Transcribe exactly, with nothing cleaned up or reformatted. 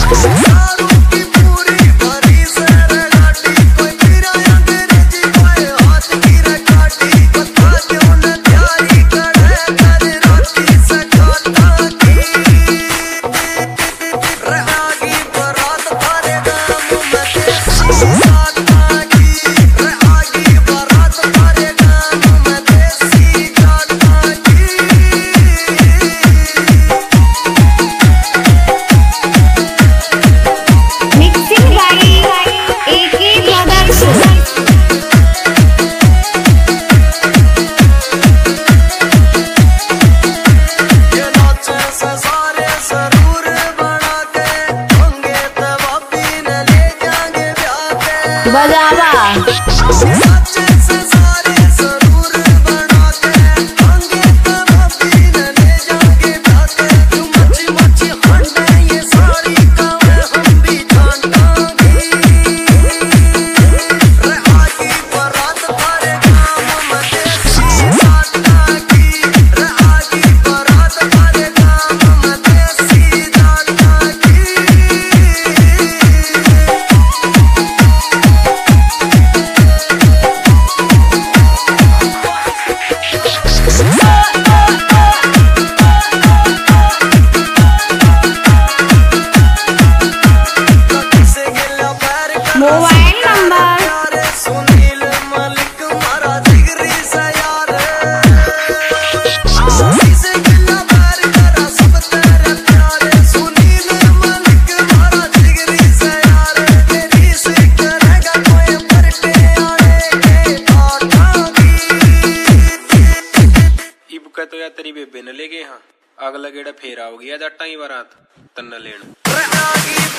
बजावा mobile number Sunil मलिक मारा जिगरी से यार से गिला प्यार करा सब तेरे प्यारे सुनील मलिक मारा जिगरी से यार तेरी से करेगा कोई परटे आने के आठागी इब का तो या तेरी बेबे न ले गए हां अगला गेड़ा फेर आओगी आ जट्टा ही बारात तन्ना लेन।